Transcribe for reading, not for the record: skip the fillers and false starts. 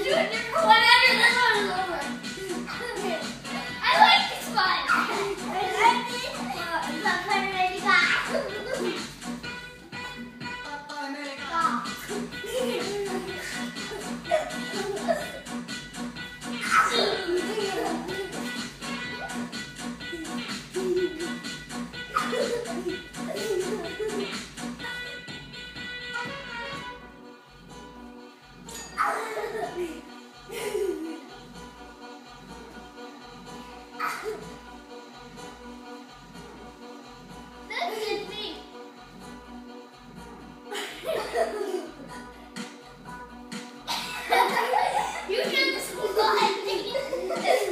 Whatever, this one is over. I like this one. I like this one. Papa America. Papa You can just go ahead and take it.